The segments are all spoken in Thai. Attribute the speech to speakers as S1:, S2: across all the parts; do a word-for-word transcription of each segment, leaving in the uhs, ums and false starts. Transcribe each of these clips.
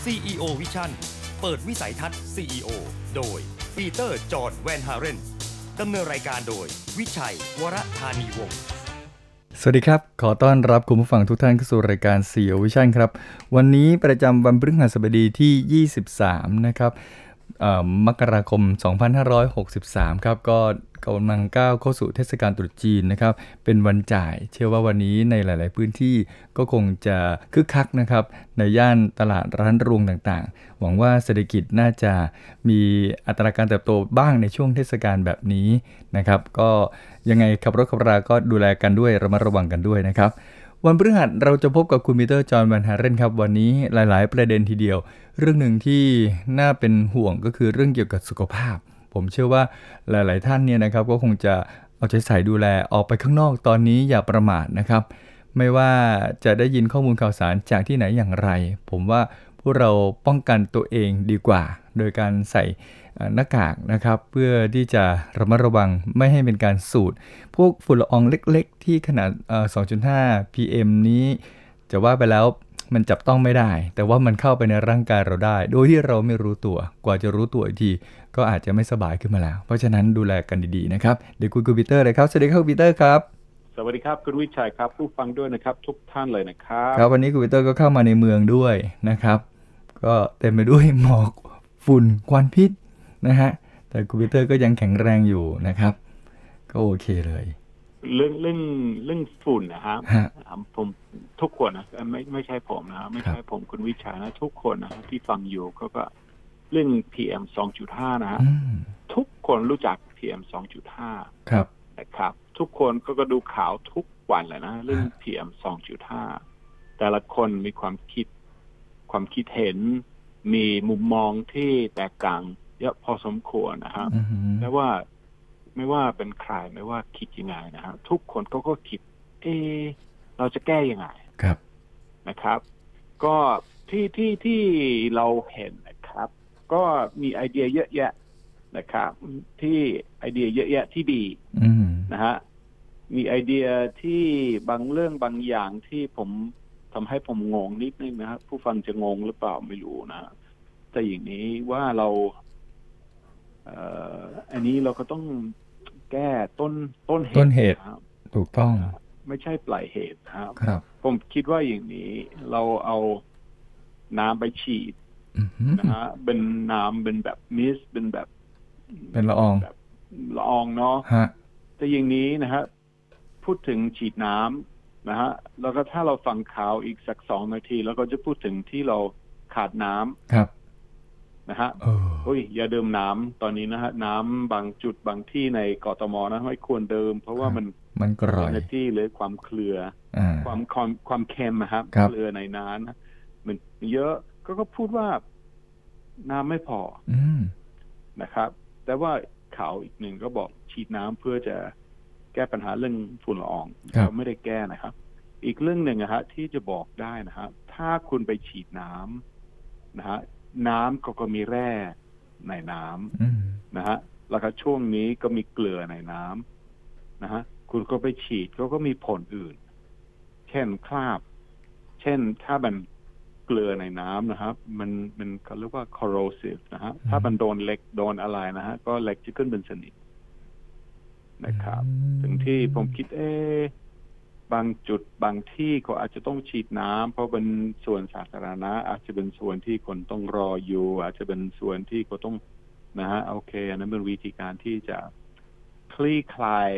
S1: ซี อี โอ Vision เปิดวิสัยทัศน์ ซี อี โอ โดยปีเตอร์จอห์นแวนฮาเรนดำเนินรายการโดยวิชัยวรธานีวงศ์
S2: สวัสดีครับขอต้อนรับคุณผู้ฟังทุกท่านเข้าสู่รายการ ซี อี โอ Vision ครับวันนี้ประจำวันพฤหัสบดีที่ยี่สิบสามนะครับมกราคมสองพันห้าร้อยหกสิบสามครับก็กำลังก้าวเข้าสู่เทศกาลตรุษจีนนะครับเป็นวันจ่ายเชื่อว่าวันนี้ในหลายๆพื้นที่ก็คงจะคึกคักนะครับในย่านตลาดร้านรวงต่างๆหวังว่าเศรษฐกิจน่าจะมีอัตราการเติบโตบ้างในช่วงเทศกาลแบบนี้นะครับก็ยังไงขับรถขับราก็ดูแลกันด้วยระมัดระวังกันด้วยนะครับวันพฤหัสเราจะพบกับคุณปีเตอร์จอห์นแวนฮาเรนครับวันนี้หลายๆประเด็นทีเดียวเรื่องหนึ่งที่น่าเป็นห่วงก็คือเรื่องเกี่ยวกับสุขภาพผมเชื่อว่าหลายๆท่านเนี่ยนะครับก็คงจะเอาใจใส่ดูแลออกไปข้างนอกตอนนี้อย่าประมาทนะครับไม่ว่าจะได้ยินข้อมูลข่าวสารจากที่ไหนอย่างไรผมว่าพวกเราป้องกันตัวเองดีกว่าโดยการใส่หน้ากากนะครับเพื่อที่จะระมัดระวังไม่ให้เป็นการสูดพวกฝุ่นละอองเล็กๆที่ขนาด สองจุดห้า พี เอ็ม นี้จะว่าไปแล้วมันจับต้องไม่ได้แต่ว่ามันเข้าไปในร่างกายเราได้โดยที่เราไม่รู้ตัวกว่าจะรู้ตัวอีกทีก็อาจจะไม่สบายขึ้นมาแล้วเพราะฉะนั้นดูแลกันดีๆนะครับเดี๋ยวคุณกูปีเตอร์เลยครับสวัสดีครับปีเตอร์ครับ
S3: สวัสดีครับคุณวิชัยครับผู้ฟังด้วยนะครับทุกท่านเลยนะครับ
S2: ครับวันนี้คุณปีเตอร์ก็เข้ามาในเมืองด้วยนะครับก็เต็มไปด้วยหมอกฝุ่นควันพิษนะฮะแต่คุณปีเตอร์ก็ยังแข็งแรงอยู่นะครับก็โอเคเลย
S3: เรื่องเรื่องเรื่องฝุ่นนะครับผมทุกคนนะไม่ไม่ใช่ผมนะไม่ใช่ผมคุณวิชัยนะทุกคนนะที่ฟังอยู่ก็ก็เรื่อง พี เอ็ม สองจุดห้า นะทุกคนรู้จัก พี เอ็ม สองจุดห้า
S2: ครับ
S3: นะครับทุกคนก็ก็ดูข่าวทุกวันเลยนะเรื่อง พี เอ็ม สองจุดห้า แต่ละคนมีความคิดความคิดเห็นมีมุมมองที่แตกต่างเยอะพอสมควรนะครับไม่ว่าไม่ว่าเป็นใครไม่ว่าคิดยังไงนะครับทุกคนก็ก็คิดเออเราจะแก้ยังไง
S2: ครับ
S3: นะครับก็ที่ที่ที่เราเห็นนะครับก็มีไอเดียเยอะแยะนะครับที่ไอเดียเยอะแยะที่ดีนะฮะมีไอเดียที่บางเรื่องบางอย่างที่ผมทำให้ผมงงนิดนึงนะครับผู้ฟังจะงงหรือเปล่าไม่รู้นะแต่อย่างนี้ว่าเราเอ่ออันนี้เราก็ต้องแก้ต้นต้นเหตุ
S2: ต้นเหตุถูกต้อง
S3: ไม่ใช่ปลายเหตุครับ
S2: ครับ
S3: ผมคิดว่าอย่างนี้เราเอาน้ำไปฉีดนะฮะเป็นน้ำเป็นแบบมิสเป็นแบบ
S2: เป็นละออง
S3: แบบละอองเนาะแต่อย่างนี้นะฮะพูดถึงฉีดน้ำนะฮะแล้วก็ถ้าเราฟังข่าวอีกสักสองนาทีแล้วก็จะพูดถึงที่เราขาดน้ำ
S2: ครับ
S3: นะฮะโอ้ยอย่าดื่มน้ำตอนนี้นะฮะน้ำบางจุดบางที่ในกทมนะไม่ควรดื่มเพราะว่ามัน
S2: มันกร่อย
S3: ที่หรือความเคลือความความความเค็มนะครับเคลือในน้ำนะมันเยอะก็ก็พูดว่าน้ำไม่พอนะครับแต่ว่าข่าวอีกหนึ่งก็บอกฉีดน้ำเพื่อจะแก้ปัญหาเรื่องฝุ่นละอองเราไม่ได้แก้นะครับอีกเรื่องหนึ่งนะฮะที่จะบอกได้นะฮะถ้าคุณไปฉีดน้ำนะฮะน้ำก็ก็มีแร่ในน้ำนะฮะแล้วก็ช่วงนี้ก็มีเกลือในน้ำนะฮะคุณก็ไปฉีดก็ก็มีผลอื่นเช่นคราบเช่นถ้ามันเกลือในน้ำนะครับมันมันเขาเรียกว่า corrosive นะฮะถ้ามันโดนเหล็กโดนอะไรนะฮะก็เหล็กจะขึ้นเป็นสนิมนะครับถึงที่ผมคิดเอ๊ะบางจุดบางที่เขาอาจจะต้องฉีดน้ำเพราะเป็นส่วนสาธารณะอาจจะเป็นส่วนที่คนต้องรออยู่อาจจะเป็นส่วนที่เขาต้องนะฮะโอเคอันนั้นเป็นวิธีการที่จะคลี่คลาย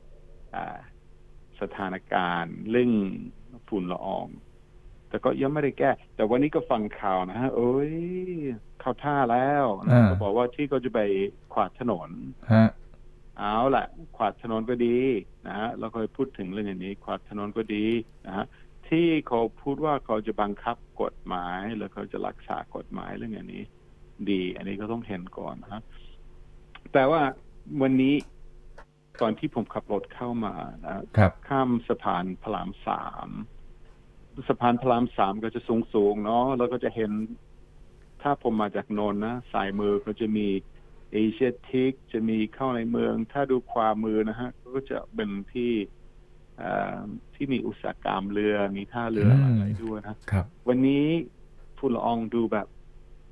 S3: สถานการณ์เรื่องฝุ่นละอองแต่ก็ยังไม่ได้แก้แต่วันนี้ก็ฟังข่าวนะฮะเอ้ยเข้าท่าแล้วนะเขาบอกว่าที่เขาจะไปขวาดถนนเอาล่ะขวาดถนนก็ดีนะฮะเราเคยพูดถึงเรื่องนี้ขวาดถนนก็ดีนะฮะที่เขาพูดว่าเขาจะบังคับกฎหมายแล้วเขาจะรักษากฎหมายเรื่องนี้ดีอันนี้ก็ต้องเห็นก่อนนะแต่ว่าวันนี้ตอนที่ผมขับรถเข้ามานะข้ามสะพานพระรามสามสะพานพระรามสามก็จะสูงๆเนาะแล้วก็จะเห็นถ้าผมมาจากนนท์นะสายมือก็จะมีเอเชียทิกจะมีเข้าในเมืองถ้าดูขวามือนะฮะก็จะเป็นที่ที่มีอุตสาหกรรมเรือมีท่าเรืออะไรด้วยนะวันนี้ฝุ่นละอองดูแบบ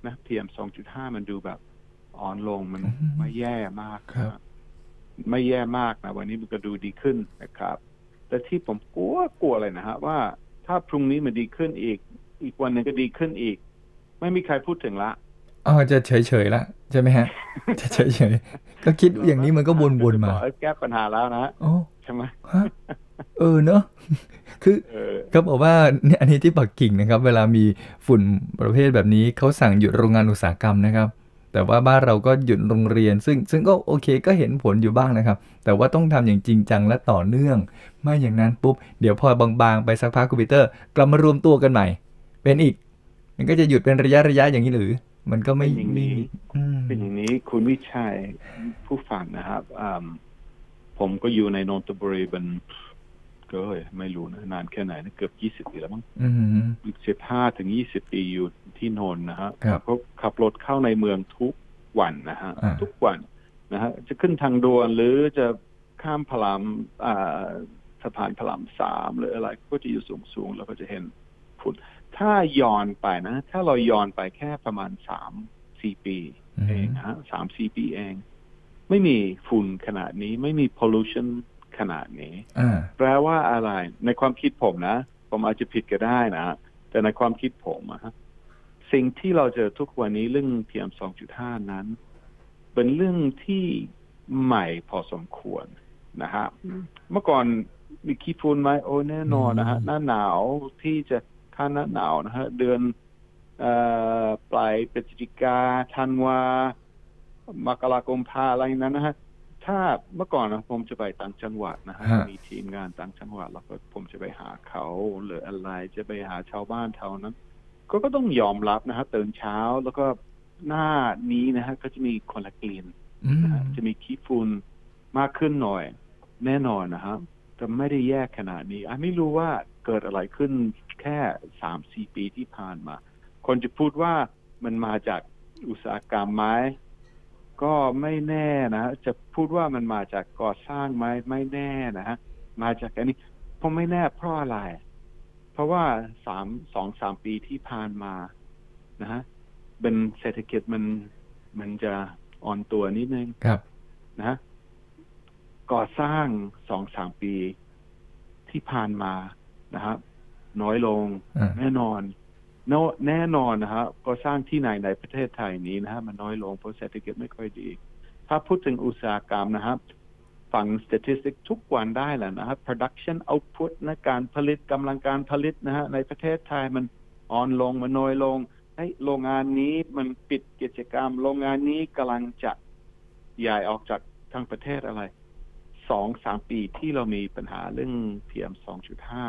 S3: นะ พี เอ็ม สองจุดห้า มันดูแบบอ่อนลงมันไม่แย่มากนะไม่แย่มากนะวันนี้มันก็ดูดีขึ้นนะครับแต่ที่ผมกลัวกลัวเลยนะฮะว่าถ้าพรุ่งนี้มันดีขึ้นอีกอีกวันหนึ่งก็ดีขึ้นอีกไม่มีใครพูดถึงละ
S2: อ๋อจะเฉยๆละใช่ไหมฮะจะเฉยๆก็คิดอย่างนี้มันก็วนๆมา
S3: แก้ปัญหาแล้วนะใช่ไหม
S2: เออเนอะคือเขาบอกว่าเนี่ยอันนี้ที่ปักกิ่งนะครับเวลามีฝุ่นประเภทแบบนี้เขาสั่งหยุดโรงงานอุตสาหกรรมนะครับแต่ว่าบ้านเราก็หยุดโรงเรียนซึ่งซึ่งก็โอเคก็เห็นผลอยู่บ้างนะครับแต่ว่าต้องทำอย่างจริงจังและต่อเนื่องไม่อย่างนั้นปุ๊บเดี๋ยวพอบางๆไปสักพักคอมพิวเตอร์กลับมารวมตัวกันใหม่เป็นอีกมันก็จะหยุดเป็นระยะระยะอย่างนี้หรือมันก็ไม่
S3: อย่างนี้เป็นอย่างนี้คุณวิชัยผู้ฟังนะครับผมก็อยู่ในนนทบุรีเป็นก็ไม่รู้นะนานแค่ไหนนะเกือบยี่สิบปีแล้วมั้งสิบห้าถึงยี่สิบปีอยู่ที่นนท์นะฮะก็ขับรถเข้าในเมืองทุกวันนะฮะทุกวันนะฮะจะขึ้นทางด่วนหรือจะข้ามพระรามสะพานพระรามสามหรืออะไรก็จะอยู่สูงๆแล้วก็จะเห็นฝุ่นถ้าย้อนไปนะถ้าเราย้อนไปแค่ประมาณสามสี่ปีเองฮะสามสี่ปีเองไม่มีฝุ่นขนาดนี้ไม่มี pollution ขนาดนี้แปลว่าอะไรในความคิดผมนะผมอาจจะผิดก็ได้นะแต่ในความคิดผมอะสิ่งที่เราเจอทุกวันนี้เรื่อง พี เอ็ม สองจุดห้า นั้นเป็นเรื่องที่ใหม่พอสมควรนะฮะเมื่อก่อนมีขี้ฝุ่นไหมโอ้แน่นอนนะฮะหน้าหนาวที่จะข้าหน้าหนาวนะฮะเดือนปลายพฤศจิกาธันวามกราคมพาอะไรนั้นนะฮะถ้าเมื่อก่อนนะผมจะไปต่างจังหวัดนะฮะมีทีมงานต่างจังหวัดแล้วก็ผมจะไปหาเขาหรืออะไรจะไปหาชาวบ้านแถวนั้นก็ก็ต้องยอมรับนะฮะตื่นเช้าแล้วก็หน้านี้นะฮะก็จะมีคนละกลิ่นนะฮะจะมีขี้ฝุ่นมากขึ้นหน่อยแน่นอนนะฮะแต่ไม่ได้แย่ขนาดนี้ไม่รู้ว่าเกิดอะไรขึ้นแค่สามสี่ปีที่ผ่านมาคนจะพูดว่ามันมาจากอุตสาหกรรมไหมก็ไม่แน่นะจะพูดว่ามันมาจากก่อสร้างไหมไม่แน่นะฮะมาจากอันนี้ผมไม่แน่เพราะอะไรเพราะว่าสามสองสามปีที่ผ่านมานะฮะเป็นเศรษฐกิจมันมันจะอ่อนตัวนิดนึง
S2: ครับ
S3: นะก่อสร้างสองสามปีที่ผ่านมานะฮะน้อยลงแน่นอนแน่นอนนะฮะก็สร้างที่ไหนในประเทศไทยนี้นะฮะมันน้อยลงเพราะเศรษฐกิจไม่ค่อยดีถ้าพูดถึงอุตสาหกรรมนะครับฟัง statistic ทุกวันได้แหละนะฮะ production output นะการผลิตกำลังการผลิตนะฮะในประเทศไทยมันอ่อนลงมันน้อยลงให้โรงงานนี้มันปิดกิจกรรมโรงงานนี้กำลังจะย้ายออกจากทั้งประเทศอะไรสองสามปีที่เรามีปัญหาเรื่อง พี เอ็ม สองจุดห้า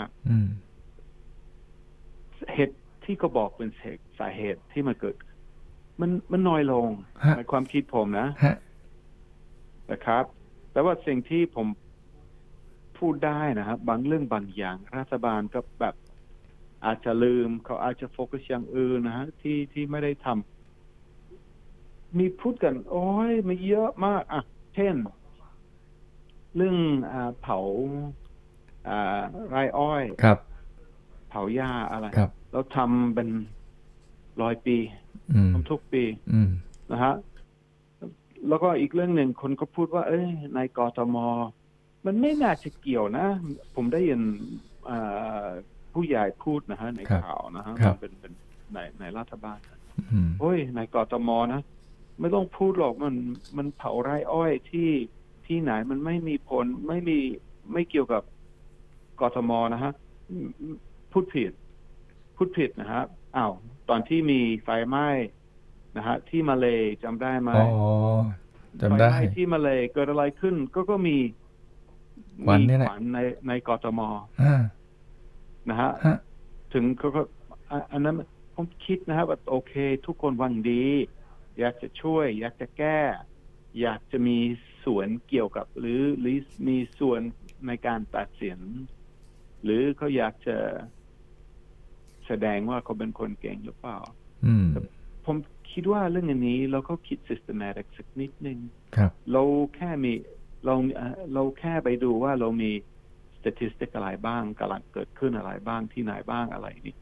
S3: เหตุที่ก็บอกเป็นสาเหตุที่มันเกิดมันมันน้อยลงในความคิดผมนะนะครับแต่ว่าสิ่งที่ผมพูดได้นะครับบางเรื่องบางอย่างรัฐบาลก็แบบอาจจะลืมเขาอาจจะโฟกัสอย่างอื่นนะฮะที่ที่ไม่ได้ทำมีพูดกันโอ้ยมันเยอะมากอ่ะเช่นเรื่องอ่าเผาอ่าไร่อ้อย
S2: ครับ
S3: เผาหญ้าอะไรเราทำเป็นร้อยปีทำทุกปีนะฮะแล้วก็อีกเรื่องหนึ่งคนก็พูดว่าเอ้ยในกทมมันไม่น่าจะเกี่ยวนะผมได้ยินผู้ใหญ่พูดนะฮะในข่าวนะฮะเป็นเป็นในในรัฐบาลโอ้ยในกทมนะไม่ต้องพูดหรอกมันมันเผาไร่อ้อยที่ที่ไหนมันไม่มีผลไม่มีไม่เกี่ยวกับกทมนะฮะพูดผิดพูดผิดนะฮะอ้าวตอนที่มีไฟไหม้นะฮะที่มาเลย์จำได้ไหม
S2: อ๋อจำได้
S3: ไฟไหม้ที่มาเลย์เกิดอะไรขึ้นก็ก็มี
S2: วันนี้แหละ
S3: ในในกทมนะฮะถึงก็อันนั้นผมคิดนะฮะว่าโอเคทุกคนหวังดีอยากจะช่วยอยากจะแก้อยากจะมีส่วนเกี่ยวกับหรือหรือมีส่วนในการตัดสินหรือเขาอยากจะแสดงว่าเขาเป็นคนเก่งหรือเปล่าผมคิดว่าเรื่องอันนี้เราก็คิด systematic สักนิดนึงเราแค่มีเราเราแค่ไปดูว่าเรามี statistic อะไรบ้างกำลังเกิดขึ้นอะไรบ้างที่ไหนบ้างอะไรนี่แต่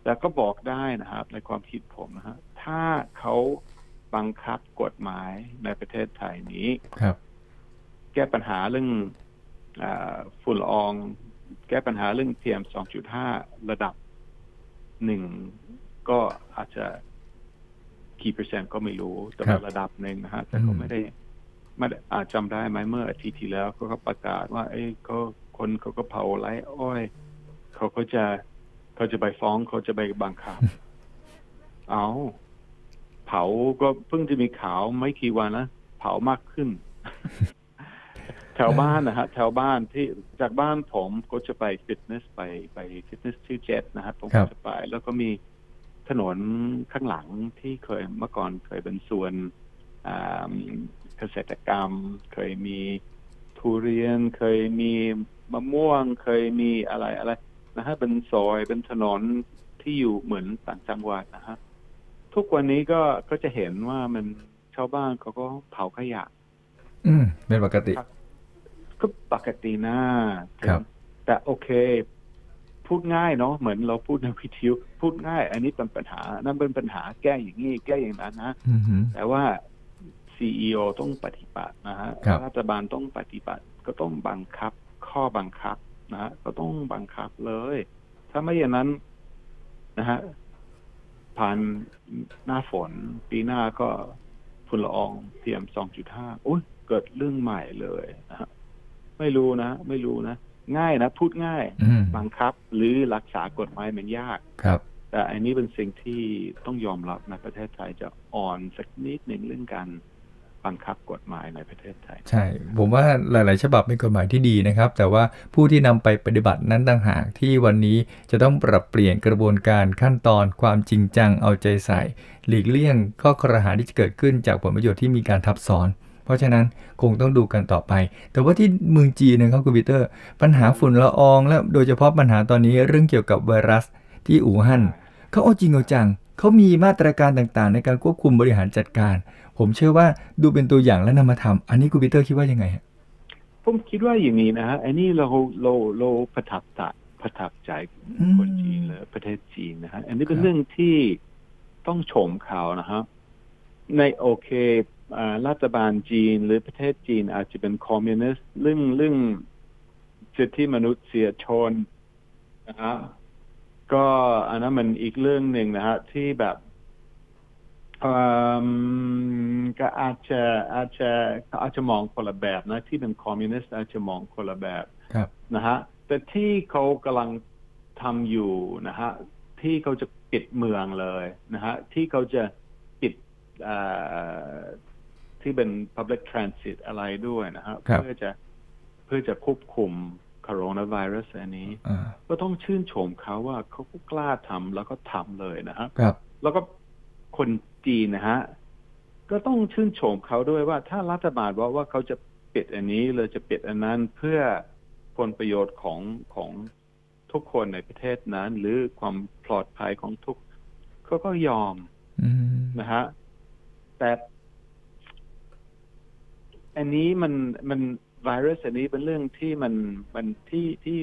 S3: แต่ก็บอกได้นะครับในความคิดผมนะฮะถ้าเขาบังคับกฎหมายในประเทศไทยนี้
S2: ครับ
S3: แก้ปัญหาเรื่องฝุ่นละอองแก้ปัญหาเรื่อง พี เอ็ม สองจุดห้า ระดับหนึ่งก็อาจจะกี่เปอร์เซ็นต์ก็ไม่รู้แต่ระดับหนึ่งนะฮะแต่ก็ไม่ได้ไม่อาจจำได้ไหมเมื่ออาทิตย์ที่แล้วเขาก็ประกาศว่าเอ้ยก็คนเขาก็เผาไร่อ้อยเขาก็จะเขาจะไปฟ้องเขาจะไปบังคับ เอาเผาก็เพิ่งจะมีข่าวไม่กี่วันนะเผามากขึ้น แถวบ้านนะฮะแถวบ้านที่จากบ้านผมก็จะไปฟิตเนสไปไปฟิตเนสที่เจ็ดนะฮะผมก็จะไปแล้วก็มีถนนข้างหลังที่เคยเมื่อก่อนเคยเป็นส่วนเกษตรกรรมเคยมีทุเรียนเคยมีมะม่วงเคยมีอะไรอะไรนะฮะเป็นซอยเป็นถนนที่อยู่เหมือนต่างจังหวัดนะฮะทุกวันนี้ก็ก็จะเห็นว่ามันชาวบ้านเขาก็เผาขยะ
S2: อืมเป็นปกติ
S3: ก็ปกตินะครับแต่โอเคพูดง่ายเนาะเหมือนเราพูดในวิทยุพูดง่ายอันนี้เป็นปัญหานั่นเป็นปัญหาแก้อย่างนี้แก้อย่างนั้นนะแต่ว่า ซี อี โอ ต้องปฏิบัตินะฮะรัฐบาลต้องปฏิบัติก็ต้องบังคับข้อบังคับนะฮะก็ต้องบังคับเลยถ้าไม่อย่างนั้นนะฮะผ่านหน้าฝนปีหน้าก็ฝุ่นละออง พี เอ็ม สองจุดห้า โอ้ยเกิดเรื่องใหม่เลยนะฮะไม่รู้นะไม่รู้นะง่ายนะพูดง่ายบังคับหรือรักษากฎหมายมันยาก
S2: ครับ
S3: แต่อันนี้เป็นสิ่งที่ต้องยอมรับในประเทศไทยจะอ่อนสักนิดหนึ่งเรื่องการบังคับกฎหมายในประเทศไทย
S2: ใช่ผมว่าหลายๆฉบับเป็นกฎหมายที่ดีนะครับแต่ว่าผู้ที่นำไปปฏิบัตินั้นต่างหากที่วันนี้จะต้องปรับเปลี่ยนกระบวนการขั้นตอนความจริงจังเอาใจใส่หลีกเลี่ยงข้อกล่าวหาที่จะเกิดขึ้นจากผลประโยชน์ที่มีการทับซ้อนเพราะฉะนั้นคงต้องดูกันต่อไปแต่ว่าที่เมืองจีนนะครับคุณปีเตอร์ปัญหาฝุ่นละอองและโดยเฉพาะปัญหาตอนนี้เรื่องเกี่ยวกับไวรัสที่อู่ฮั่นเขาเอาจริงเอาจังเขามีมาตรการต่างๆในการควบคุมบริหารจัดการผมเชื่อว่าดูเป็นตัวอย่างและนำมาทำอันนี้คุณปีเตอร์คิดว่ายังไงฮะ
S3: ผมคิดว่าอย่างนี้นะฮะอันนี้เราเราเราประทับใจประทับใจคนจีนเลยประเทศจีนนะฮะอันนี้เป็นเรื่องที่ต้องชมเขานะฮะในโอเครัฐบาลจีนหรือประเทศจีนอาจจะเป็นคอมมิวนิสต์เรื่องเรื่องสิทธิมนุษยชนนะฮะก็อันนั้นมันอีกเรื่องหนึ่งนะฮะที่แบบก็อาจจะอาจจะอาจจะมองคนละแบบนะที่เป็นคอมมิวนิสต์อาจจะมองคนละแบบนะฮะแต่ที่เขากำลังทำอยู่นะฮะที่เขาจะปิดเมืองเลยนะฮะที่เขาจะปิดที่เป็น public transit อะไรด้วยนะฮะเพื่อจะเพื่อจะควบคุมโคโรนาไวรัสอันนี้ก็ต้องชื่นชมเขาว่าเขาก็กล้าทำแล้วก็ทำเลยนะฮะแล้วก็คนจีนนะฮะก็ต้องชื่นชมเขาด้วยว่าถ้ารัฐบาลบอกว่าเขาจะปิดอันนี้เลยจะปิดอันนั้นเพื่อผลประโยชน์ของของทุกคนในประเทศนั้นหรือความปลอดภัยของทุกเขาก็ยอมนะฮะแต่อันนี้มันมันไวรัสอันนี้เป็นเรื่องที่มันมันที่ที่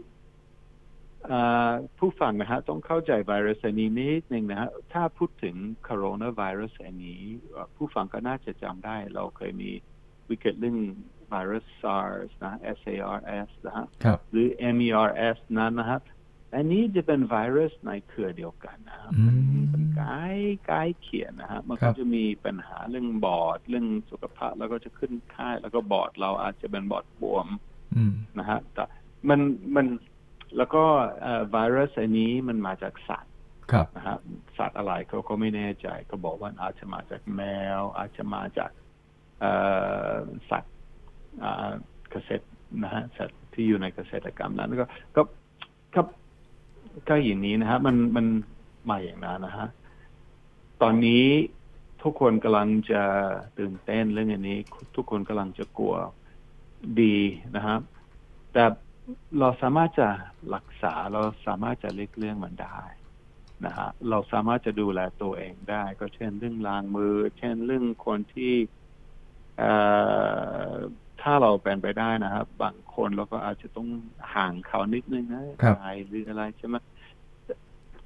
S3: ผู้ฟังนะฮะต้องเข้าใจไวรัสอันนี้นิดนึงนะฮะถ้าพูดถึงโคโรนาไวรัสอันนี้ผู้ฟังก็น่าจะจำได้เราเคยมีวิกฤตเรื่องไวรัส SARS นะ เอส เอ อาร์ เอส นะฮะหรือ เอ็ม อี อาร์ เอส นั้นนะฮะอันนี้จะเป็นไวรัสในเครือเดียวกันนะมันเป็นใกล้ใกล้เคียงนะฮะมันก็จะมีปัญหาเรื่องบอดเรื่องสุขภาพแล้วก็จะขึ้นไข้แล้วก็บอดเราอาจจะเป็นบอดบวมนะฮะแต่มันมันแล้วก็ไวรัสอันนี้มันมาจากสัตว์นะฮะสัตว์อะไรเขาก็ไม่แน่ใจเขาบอกว่าอาจจะมาจากแมวอาจจะมาจากสัตว์เกษตรนะฮะสัตว์ที่อยู่ในเกษตรกรรมนั้นก็ก็ก็ก็อย่างนี้นะฮะมันมันมาอย่างนั้นนะฮะตอนนี้ทุกคนกำลังจะตื่นเต้นเรื่องอันนี้ทุกคนกำลังจะกลัวดีนะฮะแต่เราสามารถจะรักษาเราสามารถจะเลี่ยงเลี่ยงมันได้นะฮะเราสามารถจะดูแลตัวเองได้ก็เช่นเรื่องล้างมือเช่นเรื่องคนที่ถ้าเราเป็นไปได้นะครับบางคนเราก็อาจจะต้องห่างเขานิดนึงนะกายหรืออะไรใช่ไหม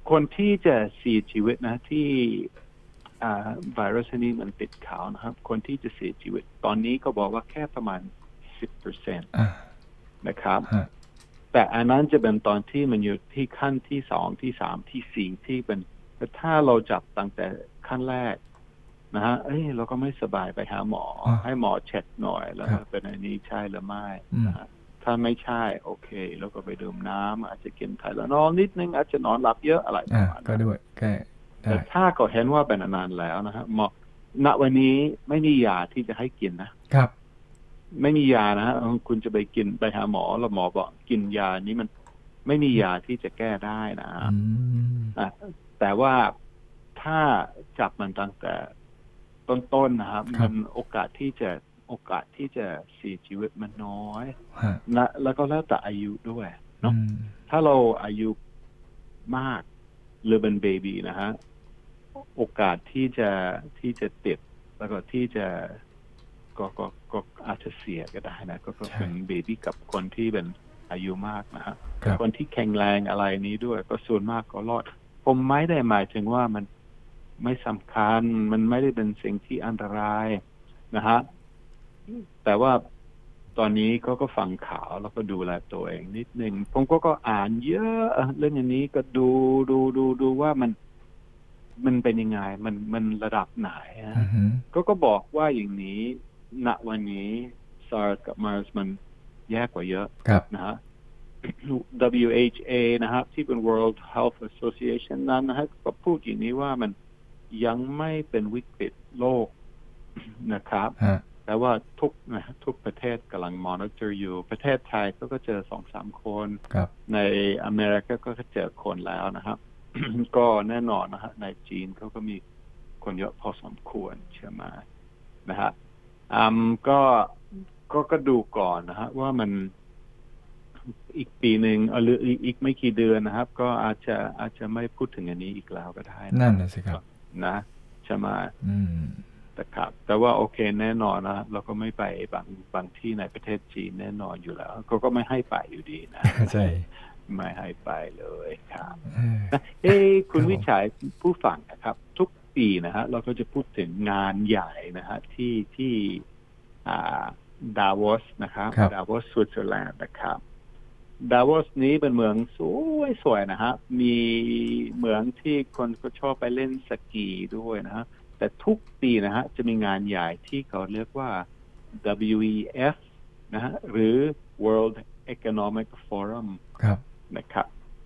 S3: คนที่จะเสียชีวิตนะที่ไวรัสนี้มันติดข่าวนะครับคนที่จะเสียชีวิตตอนนี้ก็บอกว่าแค่ประมาณ สิบเปอร์เซ็นต์ นะครับแต่อันนั้นจะเป็นตอนที่มันอยู่ที่ขั้นที่สองที่สามที่สี่ที่เป็นแต่ถ้าเราจับตั้งแต่ขั้นแรกนะฮะเอ้ยเราก็ไม่สบายไปหาหมอให้หมอเช็คหน่อยแล้วเป็นอันนี้ใช่หรือไม่นะฮะถ้าไม่ใช่โอเคแล้วก็ไปดื่มน้ำอาจจะกินไทเลนอลนิดนึงอาจจะนอนหลับเยอะอะไรประมาณนั้น
S2: ก็ด้วยแค่
S3: แต่ถ้าก็เห็นว่าเป็นนานแล้วนะฮะหมอณวันนี้ไม่มียาที่จะให้กินนะครับไม่มียานะฮะคุณจะไปกินไปหาหมอแล้วหมอบอกกินยานี้มันไม่มียาที่จะแก้ได้นะอ่ะแต่ว่าถ้าจับมันตั้งแต่ต้นๆนะครับมันโอกาสที่จะโอกาสที่จะเสียชีวิตมันน้อยนะแล้วก็แล้วแต่อายุด้วยเนาะถ้าเราอายุมากหรือเป็นเบบีนะฮะโอกาสที่จะที่จะติดแล้วก็ที่จะก็ก็ก็อาจจะเสียก็ได้นะก็เป็นเบบี้กับคนที่เป็นอายุมากนะฮะคนที่แข็งแรงอะไรนี้ด้วยก็ส่วนมากก็รอดผมไม่ได้หมายถึงว่ามันไม่สำคัญมันไม่ได้เป็นสิ่งที่อันตรายนะฮะแต่ว่าตอนนี้ก็ก็ฟังข่าวแล้วก็ดูแลตัวเองนิดนึงผมก็ก็อ่านเยอะเรื่องอันนี้ก็ดูดูดูดูว่ามันมันเป็นยังไงมันมันระดับไหนฮะ uh-huh. ก็ก็บอกว่าอย่างนี้ณวันนี้ SARS กับ MERS มันแย่กว่าเยอะนะฮะ ดับเบิลยู เอช เอ นะครับที่เป็น World Health Association นั้นนะฮะก็พูดอย่างนี้ว่ามันยังไม่เป็นวิกฤตโลกนะครับ uh-huh. แต่ว่าทุกนะทุกประเทศกำลัง monitor อยู่ประเทศไทยก็เจอ สองสาม คนในอเมริกาก็เจอคนแล้วนะครับ ก็แน่นอนนะฮะในจีนเขาก็มีคนเยอะพอสมควรใช่ไหมนะฮะอืมก็ก็ก็ดูก่อนนะฮะว่ามันอีกปีหนึ่งหรืออีกไม่กี่เดือนนะครับก็อาจจะอาจจะไม่พูดถึงอันนี้อีกแล้วก็ได้
S2: นั่นแหละสิครับ
S3: นะใช่ไหม
S2: อืม
S3: แต่ครับแต่ว่าโอเคแน่นอนนะเราก็ไม่ไปบางบางที่ในประเทศจีนแน่นอนอยู่แล้วเขาก็ไม่ให้ไปอยู่ดีนะ
S2: ใช่
S3: ไม่ให้ไปเลยครับเอ้คุณวิชัยผู้ฟังนะครับทุกปีนะฮะเราก็จะพูดถึงงานใหญ่นะฮะที่ที่อ่าดาวอสนะครับดาวอสสวิตเซอร์แลนด์นะครับดาวอสนี้เป็นเมืองสวยๆนะฮะมีเมืองที่คนก็ชอบไปเล่นสกีด้วยนะฮะแต่ทุกปีนะฮะจะมีงานใหญ่ที่เขาเรียกว่า ดับเบิลยู อี เอฟ นะฮะหรือ World Economic Forum
S2: ครับ
S3: นะครับ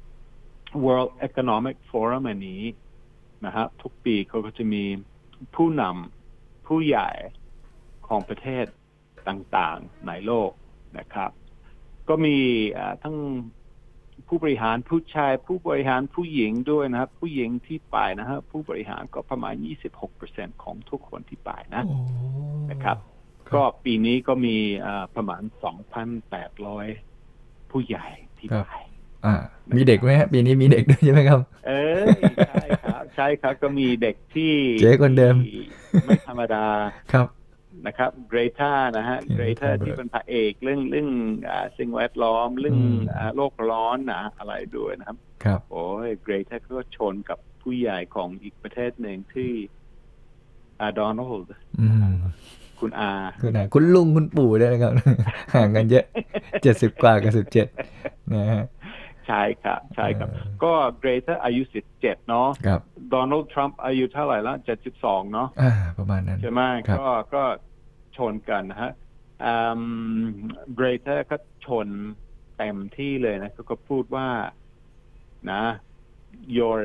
S3: World Economic Forum อันนี้นะฮะทุกปีเขาก็จะมีผู้นำผู้ใหญ่ของประเทศต่างๆในโลกนะครับก็มีทั้งผู้บริหารผู้ชายผู้บริหารผู้หญิงด้วยนะครับผู้หญิงที่ไปนะฮะผู้บริหารก็ประมาณ ยี่สิบหกเปอร์เซ็นต์ ของทุกคนที่ไปนะนะครับก็ปีนี้ก็มีประมาณ สองพันแปดร้อย ผู้ใหญ่ที่ไป
S2: อ่ามีเด็กไหมฮะปีนี้มีเด็กด้วยใช่ไหมครับ
S3: เออใช่ครับใช่ครับก็มีเด็กที่
S2: เจ๊คนเดิม
S3: ไม่ธรรมดา
S2: ครับ
S3: นะครับเกรทานะฮะเกรทาที่เป็นพระเอกเรื่องเรื่องอ่าสิ่งแวดล้อมเรื่องอ่าโลกร้อนนะอะไรด้วยนะครับ
S2: ครับ
S3: โอ้ยเกรทาก็ชนกับผู้ใหญ่ของอีกประเทศหนึ่งที่อาโดนัลด์คุณอา
S2: คุณอาคุณลุงคุณปู่ด้วยนะครับห่างกันเยอะเจ็ดสิบกว่ากับสิบเจ็ดนะฮะ
S3: ใช่ครับใช่ครับก็เกรทาอายุสิบเจ็ดเนาะโดนัลด์ทรัมป์อายุเท่าไหร่แล้วเจ็ดสิบสองเนาะ
S2: อ่าประมาณนั้น
S3: ใช่ไหมก็ก็ชนกันนะฮะเกรทาก็ชนเต็มที่เลยนะก็พูดว่านะ your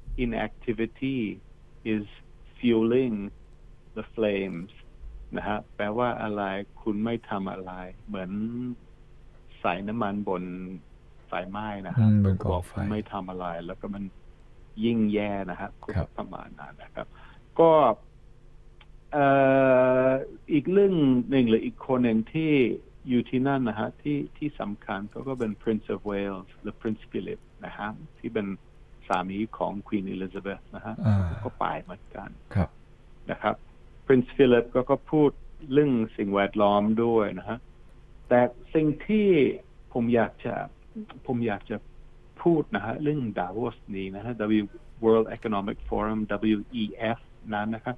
S3: inactivity is fueling the flames นะฮะแปลว่าอะไรคุณไม่ทำอะไรเหมือนใส่น้ำมันบนไฟไหม้นะฮะบอกไม่ทำอะไรแล้วก็มันยิ่งแย่นะฮะก็ประมาณนั้นนะครับก็เอ่ออีกเรื่องหนึ่งหรืออีกคนหนึ่งที่อยู่ที่นั่นนะฮะที่ที่สำคัญก็ก็เป็น Prince of Wales หรือ Prince Philip นะฮะที่เป็นสามีของ Queen Elizabeth นะฮะก็ไปเหมือนกันนะครับ Prince Philip ก็ก็พูดเรื่องสิ่งแวดล้อมด้วยนะฮะแต่สิ่งที่ผมอยากจะผมอยากจะพูดนะฮะเรื่องดาวอสนี้นะฮะ World Economic Forum ดับเบิลยู อี เอฟ นั้นนะครับ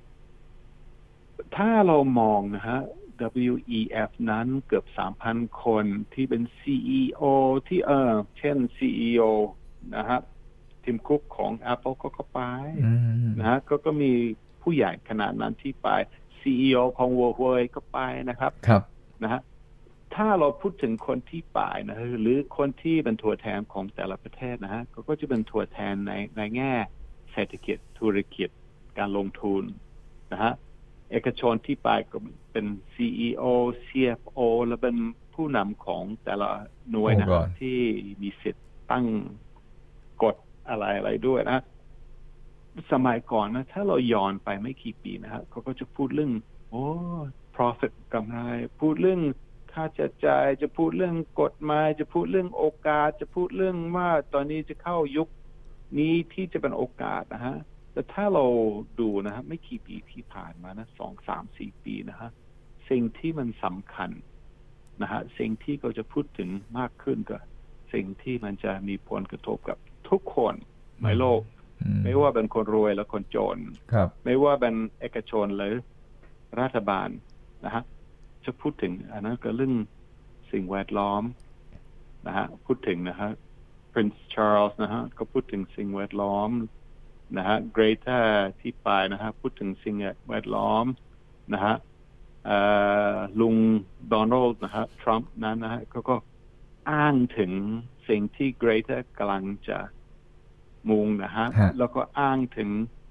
S3: ถ้าเรามองนะฮะ ดับเบิลยู อี เอฟ นั้นเกือบ สามพัน คนที่เป็น ซี อี โอ ที่เออเช่น ซี อี โอ นะฮะทีมคุกของ Apple ก็เข้าไปนะฮะก็ก็มีผู้ใหญ่ขนาดนั้นที่ไป ซี อี โอ ของ Huawei ก็ไปนะครับ
S2: ครับ
S3: นะฮะถ้าเราพูดถึงคนที่ไปนะหรือคนที่เป็นตัวแทนของแต่ละประเทศนะฮะก็จะเป็นตัวแทนในในแง่เศรษฐกิจธุรกิจการลงทุนนะฮะเอกชนที่ไปก็เป็น ซี อี โอ ซี เอฟ โอ และเป็นผู้นำของแต่ละหน่วยนะที่มีสิทธิ์ตั้งกฎอะไรอะไรด้วยนะสมัยก่อนนะถ้าเราย้อนไปไม่กี่ปีนะฮะเขาก็จะพูดเรื่องโอ้ profit กำไรพูดเรื่องค่าใช้จ่ายจะพูดเรื่องกฎหมายจะพูดเรื่องโอกาสจะพูดเรื่องว่าตอนนี้จะเข้ายุคนี้ที่จะเป็นโอกาสนะฮะแต่ถ้าเราดูนะฮะไม่กี่ปีที่ผ่านมานะสองสามสี่ปีนะฮะสิ่งที่มันสำคัญนะฮะสิ่งที่เขาจะพูดถึงมากขึ้นก็สิ่งที่มันจะมีผลกระทบกับทุกคนในโลกไม่ว่าเป็นคนรวยและคนจนไม่ว่าเป็นเอกชนหรือรัฐบาลนะฮะจะพูดถึงอันนั้นก็เรื่องสิ่งแวดล้อมนะฮะพูดถึงนะฮะ Prince Charles นะฮะก็พูดถึงสิ่งแวดล้อมนะฮะ Greta ที่ไปนะฮะพูดถึงสิ่งแวดล้อมนะฮะลุงโดนัลด์นะฮะทรัมป์นั้นนะฮะเขาก็อ้างถึงสิ่งที่ Greta กำลังจะมุ่งนะฮะแล้วก็อ้างถึง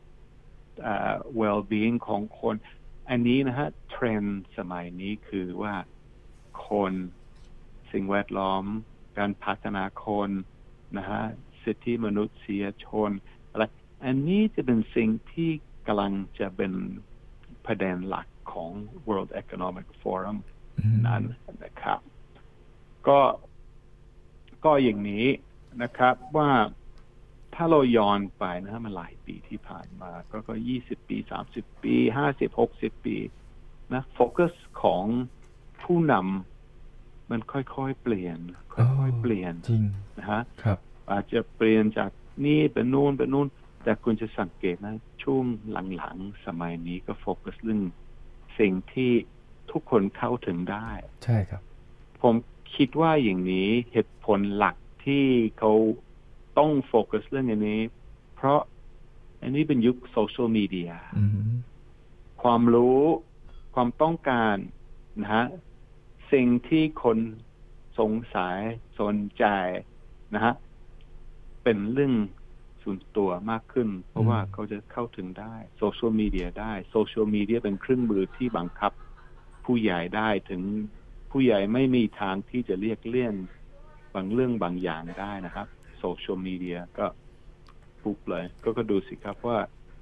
S3: well-being ของคนอันนี้นะฮะเทรนด์สมัยนี้คือว่าคนสิ่งแวดล้อมการพัฒนาคนนะฮะสิทธิมนุษยชนอะไรอันนี้จะเป็นสิ่งที่กำลังจะเป็นประเด็นหลักของ World Economic Forum นั้นนะครับก็ก็อย่างนี้นะครับว่าถ้าเราย้อนไปนะฮะมันหลายปีที่ผ่านมาก็ก็ยี่สิบปีสามสิบปีห้าสิบ หกสิบปีนะโฟกัสของผู้นำมันค่อยๆเปลี่ยนค่อยๆเปลี่ยน
S2: จริง
S3: นะฮะครับอาจจะเปลี่ยนจากนี่เป็นนู่นเป็นนู่นแต่คุณจะสังเกตนะช่วงหลังๆสมัยนี้ก็โฟกัสเรื่องสิ่งที่ทุกคนเข้าถึงได้
S2: ใช่ครับ
S3: ผมคิดว่าอย่างนี้เหตุผลหลักที่เขาต้องโฟกัสเรื่องอันนี้เพราะอันนี้เป็นยุคโซเชียลมีเดียความรู้ความต้องการนะฮะสิ่งที่คนสงสัยสนใจนะฮะเป็นเรื่องส่วนตัวมากขึ้นเพราะว่าเขาจะเข้าถึงได้โซเชียลมีเดียได้โซเชียลมีเดียเป็นเครื่องมือที่บังคับผู้ใหญ่ได้ถึงผู้ใหญ่ไม่มีทางที่จะเรียกเลี่ยงบางเรื่องบางอย่างได้นะครับโซเชียลมีเดียก็ปุ๊บเลยก็ก็ดูสิครับว่า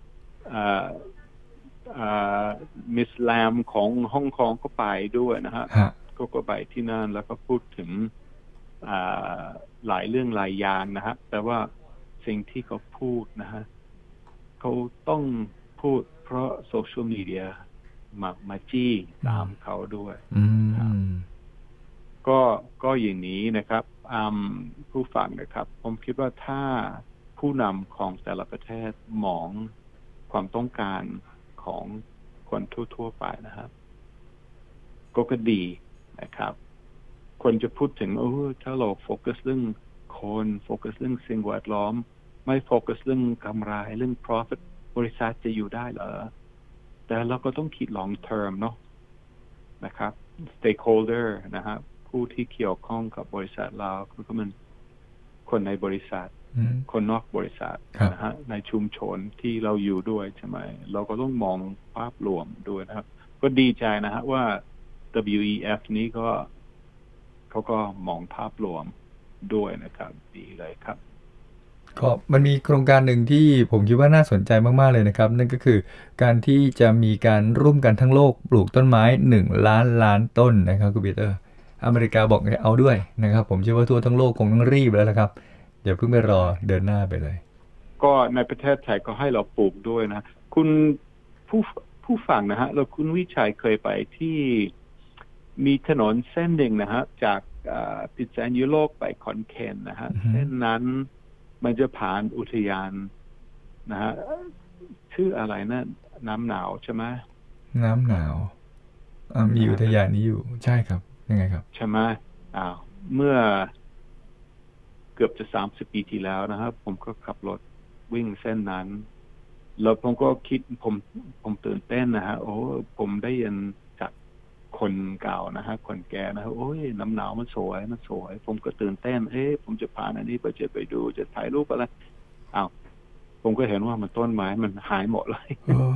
S3: มิสแลมของฮ่องกงก็ไปด้วยนะฮะก็ก็ไปที่นั่นแล้วก็พูดถึงหลายเรื่องหลายอย่างนะฮะแต่ว่าสิ่งที่เขาพูดนะฮะเขาต้องพูดเพราะโซเชียลมีเดียมามาจี้ตามเขาด้วยก็ก็อย่างนี้นะครับผู้ฟังนะครับผมคิดว่าถ้าผู้นำของแต่ละประเทศมองความต้องการของคนทั่วๆไปนะครับก็ก็ดีนะครับคนจะพูดถึงโอ้ถ้าเราโฟกัสเรื่องคนโฟกัสเรื่องสิ่งแวดล้อมไม่โฟกัสเรื่องกำไรเรื่อง profit บริษัทจะอยู่ได้เหรอแต่เราก็ต้องคิด long term เนาะนะครับ stakeholder นะครับผู้ที่เกี่ยวข้องกับบริษัทเราก็มันคนในบริษัทคนนอกบริษัทนะฮะในชุมชนที่เราอยู่ด้วยใช่ไหมเราก็ต้องมองภาพรวมด้วยนะครับก็ดีใจนะฮะว่า ดับเบิลยู อี เอฟ นี้ก็เขาก็มองภาพรวมด้วยนะครับดีเลยครับ
S2: ก็มันมีโครงการหนึ่งที่ผมคิดว่าน่าสนใจมากๆเลยนะครับนั่นก็คือการที่จะมีการร่วมกันทั้งโลกปลูกต้นไม้หนึ่งล้านล้านต้นนะครับคุณปีเตอร์อเมริกาบอกเอาด้วยนะครับผมเชื่อว่าทั่วทั้งโลกคงต้องรีบแล้วนะครับอย่าเพิ่งไปรอเดินหน้าไปเลย
S3: ก็ในประเทศไทยก็ให้เราปลูกด้วยนะคุณผู้ผู้ฟังนะฮะแล้วคุณวิชัยเคยไปที่มีถนนเส้นหนึ่งนะฮะจากพิษณุโลกไปคอนเคนนะฮะเส้นนั้นมันจะผ่านอุทยานนะฮะชื่ออะไรนะน้ำหนาวใช่ไหม
S2: น้ำหนาวมีอุทยานนี้อยู่ใช่ครับยังไงครับ
S3: ใช่ไหมอ้าวเมื่อเกือบจะสามสิบปีที่แล้วนะครับผมก็ขับรถวิ่งเส้นนั้นแล้วผมก็คิดผมผมตื่นเต้นนะฮะโอ้ผมได้ยินจากคนเก่านะฮะคนแก่นะฮะโอ้ยน้ำหนาวมันสวยมันสวยผมก็ตื่นเต้นเอ๊ะผมจะผ่านอันนี้ไปจะไปดูจะถ่ายรูปอะไรอ้าวผมก็เห็นว่ามันต้นไม้มันหายหมดเลย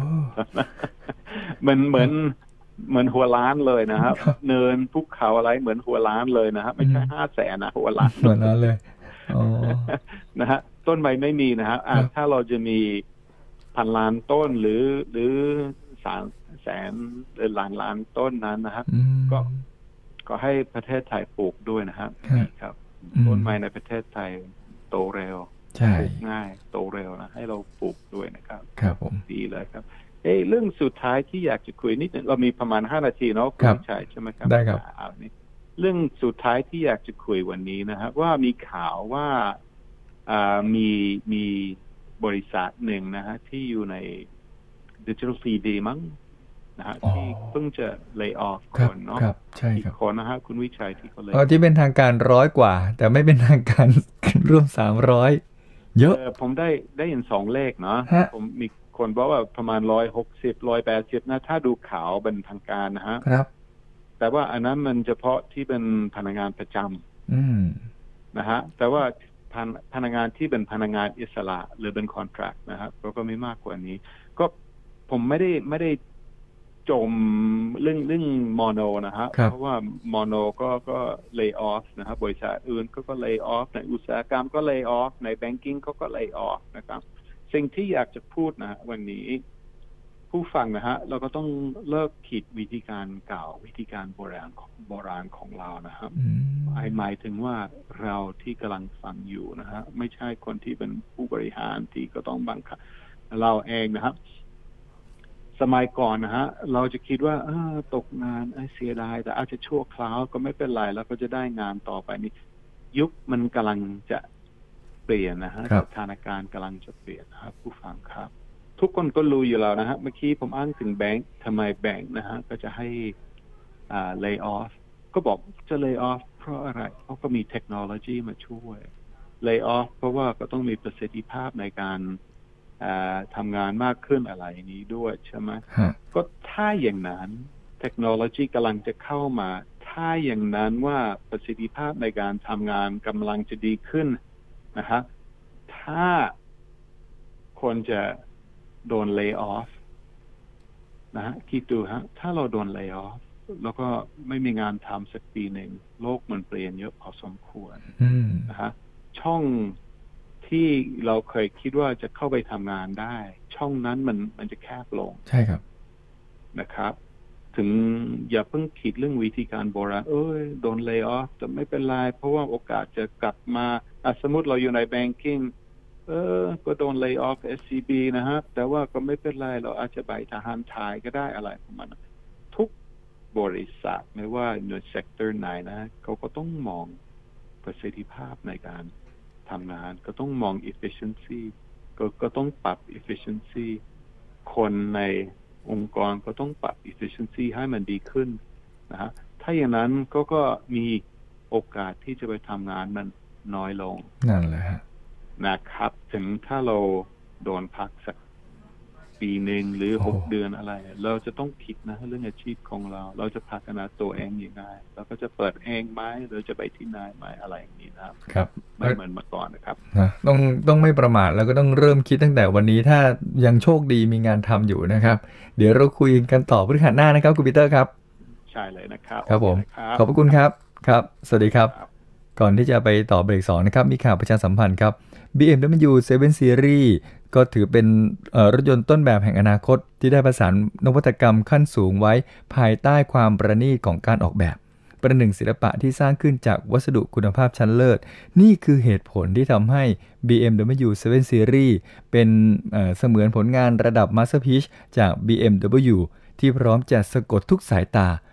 S3: มันเหมือนเหมือนหัวล้านเลยนะครับเนินภูเขาอะไรเหมือนหัวล้านเลยนะครับไม่ใช่ห้าแสนนะหัวล้าน
S2: หัวล้านเลย
S3: นะฮะต้นไม้ไม่มีนะฮะถ้าเราจะมีพันล้านต้นหรือหรือสามแสนหรือล้านล้านต้นนั้นนะครับก็ก็ให้ประเทศไทยปลูกด้วยนะครับครับต้นไม้ในประเทศไทยโตเร็วปลูกง่ายโตเร็วนะให้เราปลูกด้วยนะครับ
S2: ครับผม
S3: ดีเลยครับเอ้เรื่องสุดท้ายที่อยากจะคุยนิดนึงเรามีประมาณห้านาทีเนาะคุณชัยใช่ไหมครับ
S2: ได้ครับ
S3: เรื่องสุดท้ายที่อยากจะคุยวันนี้นะครับว่ามีข่าวว่ามีมีบริษัทหนึ่งนะฮะที่อยู่ใน Digital ซี ดี มั้งนะฮะที่เพิ่งจะ lay off คนเนาะอีกคนนะฮะคุณวิชัยที่เขาเลย
S2: ที่เป็นทางการร้อยกว่าแต่ไม่เป็นทางการร่วมสามร้อยเยอะ
S3: ผมได้ได้ยินสองเลขเนาะผมมีคนบอกว่าประมาณร้อยหกสิบร้อยแปดสิบนะถ้าดูข่าวเป็นทางการนะฮะ
S2: ครับ
S3: แต่ว่าอันนั้นมันเฉพาะที่เป็นพนักงานประจำนะฮะแต่ว่าพนักงานที่เป็นพนักงานอิสระหรือเป็นคอนแทรคนะครับก็ไม่มากกว่านี้ก็ผมไม่ได้ไม่ได้จมเรื่องเรื่องโมโนนะฮะเพราะว่าโมโนก็ก็ lay off นะครับบริษัทอื่นก็ก็ lay off ในอุตสาหกรรมก็ lay off ใน banking ก็ก็ lay off นะครับสิ่งที่อยากจะพูดนะวันนี้ผู้ฟังนะฮะเราก็ต้องเลิกคิดวิธีการเก่าวิธีการโบราณของโบราณของเรานะครับหมายถึงว่าเราที่กำลังฟังอยู่นะฮะไม่ใช่คนที่เป็นผู้บริหารที่ก็ต้องบังคับเราเองนะครับสมัยก่อนนะฮะเราจะคิดว่าตกงานเสียดายแต่อาจจะชั่วคราวก็ไม่เป็นไรแล้วก็จะได้งานต่อไปนี้ยุคมันกำลังจะเปลี่ยนนะฮะสถานการณ์กำลังจะเปลี่ยนนะครับผู้ฟังครับทุกคนก็รู้อยู่แล้วนะฮะเมื่อกี้ผมอ้างถึงแบงค์ทำไมแบงค์นะฮะก็จะให้อ่า lay off ก็บอกจะ lay off เพราะอะไรเพราะก็มีเทคโนโลยีมาช่วย lay off เพราะว่าก็ต้องมีประสิทธิภาพในการทำงานมากขึ้นอะไรนี้ด้วยใช่ไหมก็ถ้าอย่างนั้นเทคโนโลยีกำลังจะเข้ามาถ้าอย่างนั้นว่าประสิทธิภาพในการทำงานกำลังจะดีขึ้นนะฮะถ้าคนจะโดน lay off นะฮะคิดดูฮะถ้าเราโดน lay off แล้วก็ไม่มีงานทำสักปีหนึ่งโลกมันเปลี่ยนเยอะพอสมควรนะฮะช่องที่เราเคยคิดว่าจะเข้าไปทำงานได้ช่องนั้นมันมันจะแคบลง
S2: ใช่ครับ
S3: นะครับถึงอย่าเพิ่งคิดเรื่องวิธีการโบราณเอ้ยโดน lay off แต่ไม่เป็นไรเพราะว่าโอกาสจะกลับมาสมมติเราอยู่ใน banking เออก็โดน lay off เอส ซี บี นะฮะแต่ว่าก็ไม่เป็นไรเราอาจจะไปทหารไทยก็ได้อะไรประมาณนั้นทุกบริษัทไม่ว่าในเซกเตอร์ไหนนะเขาก็ต้องมองประสิทธิภาพในการทำงานก็ต้องมอง efficiency ก็ก็ต้องปรับ efficiency คนในองค์กรก็ต้องปรับ efficiency ให้มันดีขึ้นนะฮะถ้าอย่างนั้นก็ก็มีโอกาสที่จะไปทำงานมันน้อยลง
S2: นั่นแหละ
S3: นะครับถึงถ้าเราโดนพักสักปีหนึ่งหรือหกเดือนอะไรเราจะต้องคิดนะเรื่องอาชีพของเราเราจะพัฒนาตัวเองยังไงเราก็จะเปิดเองไหมหรือจะไปที่ไหนไหมอะไรอย่างนี้นะครับ
S2: ครับ
S3: ไม่เหมือนเมื่อก่อนนะครับ
S2: นะต้องต้องไม่ประมาทแล้วก็ต้องเริ่มคิดตั้งแต่วันนี้ถ้ายังโชคดีมีงานทำอยู่นะครับเดี๋ยวเราคุยกันต่อพฤหัสหน้านะครับคุณปีเตอร์ครับ
S3: ใช่เลยนะครับ
S2: ครับผมขอบพระคุณครับครับสวัสดีครับก่อนที่จะไปต่อเบรกสองนะครับมีข่าวประชาสัมพันธ์ครับ บี เอ็ม ดับเบิลยู เซเว่น Series ก็ถือเป็นรถยนต์ต้นแบบแห่งอนาคตที่ได้ประสานนวัตกรรมขั้นสูงไว้ภายใต้ความประณีตของการออกแบบประหนึ่งศิลปะที่สร้างขึ้นจากวัสดุคุณภาพชั้นเลิศนี่คือเหตุผลที่ทำให้ บี เอ็ม ดับเบิลยู เซเว่น Series เป็นเสมือนผลงานระดับ Masterpiece จาก บี เอ็ม ดับเบิลยู ที่พร้อมจะสะกดทุกสายตา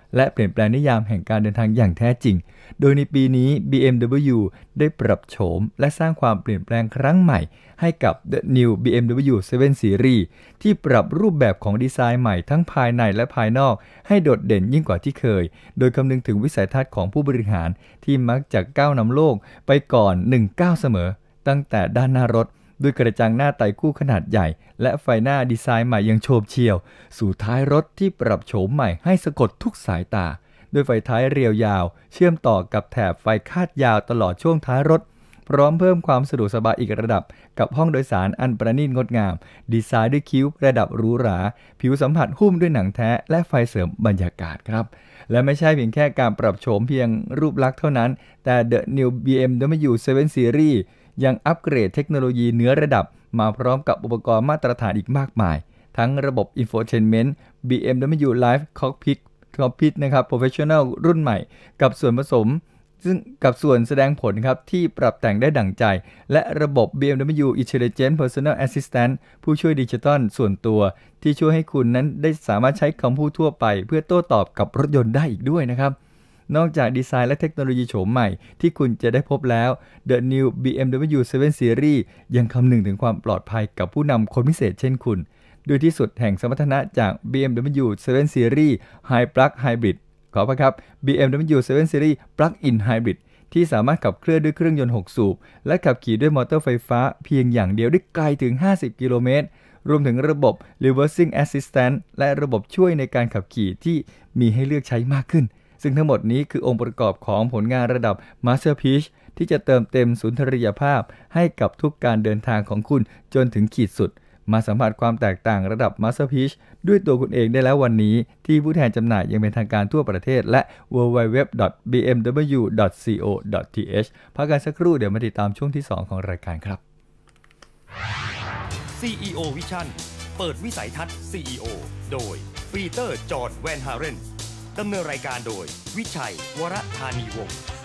S2: และเปลี่ยนแปลงนิยามแห่งการเดินทางอย่างแท้จริงโดยในปีนี้ บี เอ็ม ดับเบิลยู ได้ปรับโฉมและสร้างความเปลี่ยนแปลงครั้งใหม่ให้กับ The New บี เอ็ม ดับเบิลยู เซเว่น Series ที่ปรับรูปแบบของดีไซน์ใหม่ทั้งภายในและภายนอกให้โดดเด่นยิ่งกว่าที่เคยโดยคำนึงถึงวิสัยทัศน์ของผู้บริหารที่มักจะก้าวนำโลกไปก่อนหนึ่งก้าวเสมอตั้งแต่ด้านหน้ารถด้วยกระจังหน้าไต่คู่ขนาดใหญ่และไฟหน้าดีไซน์ใหม่ยังโฉบเฉี่ยวสู่ท้ายรถที่ปรับโฉมใหม่ให้สะกดทุกสายตาด้วยไฟท้ายเรียวยาวเชื่อมต่อกับแถบไฟคาดยาวตลอดช่วงท้ายรถพร้อมเพิ่มความสะดวกสบายอีกระดับกับห้องโดยสารอันประณีตงดงามดีไซน์ด้วยคิ้วระดับหรูหราผิวสัมผัสหุ้มด้วยหนังแท้และไฟเสริมบรรยากาศครับและไม่ใช่เพียงแค่การปรับโฉมเพียงรูปลักษณ์เท่านั้นแต่ The New บี เอ็ม ดับเบิลยู เซเว่น Series ยังอัปเกรดเทคโนโลยีเหนือระดับมาพร้อมกับอุปกรณ์มาตรฐานอีกมากมายทั้งระบบ Infotainment บี เอ็ม ดับเบิลยู Live Cockpit Cockpit นะครับ Professional รุ่นใหม่กับส่วนผสมซึ่งกับส่วนแสดงผลครับที่ปรับแต่งได้ดั่งใจและระบบ บี เอ็ม ดับเบิลยู Intelligent Personal Assistant ผู้ช่วยดิจิทัลส่วนตัวที่ช่วยให้คุณนั้นได้สามารถใช้คำพูดทั่วไปเพื่อโต้ตอบกับรถยนต์ได้อีกด้วยนะครับนอกจากดีไซน์และเทคโนโลยีโฉมใหม่ที่คุณจะได้พบแล้ว The New บี เอ็ม ดับเบิลยู เซเว่น Series ยังคำนึงถึงความปลอดภัยกับผู้นำคนพิเศษเช่นคุณโดยที่สุดแห่งสมรรถนะจาก บี เอ็ม ดับเบิลยู เซเว่น Series High Plug Hybrid ขอพระครับ บี เอ็ม ดับเบิลยู เซเว่น Series Plug-in Hybrid ที่สามารถขับเคลื่อนด้วยเครื่องยนต์หกสูบและขับขี่ด้วยมอเตอร์ไฟฟ้าเพียงอย่างเดียวได้ไกลถึงห้าสิบกิโลเมตรรวมถึงระบบ Reversing Assistance และระบบช่วยในการขับขี่ที่มีให้เลือกใช้มากขึ้นซึ่งทั้งหมดนี้คือองค์ประกอบของผลงานระดับ Masterpiece ที่จะเติมเต็มสุนทรียภาพให้กับทุกการเดินทางของคุณจนถึงขีดสุดมาสัมผัสความแตกต่างระดับ Masterpiece ด้วยตัวคุณเองได้แล้ววันนี้ที่ผู้แทนจำหน่ายยังเป็นทางการทั่วประเทศและ ดับเบิลยู ดับเบิลยู ดับเบิลยู ดอท บี เอ็ม ดับเบิลยู ดอท ซี โอ ดอท ที เอช พักกันสักครู่เดี๋ยวมาติดตามช่วงที่สองของรายการครับ
S1: ซี อี โอ Vision เปิดวิสัยทัศน์ ซี อี โอ โดยปีเตอร์จอห์นแวนฮาเรนดำเนินรายการโดยวิชัยวรธานีวงศ์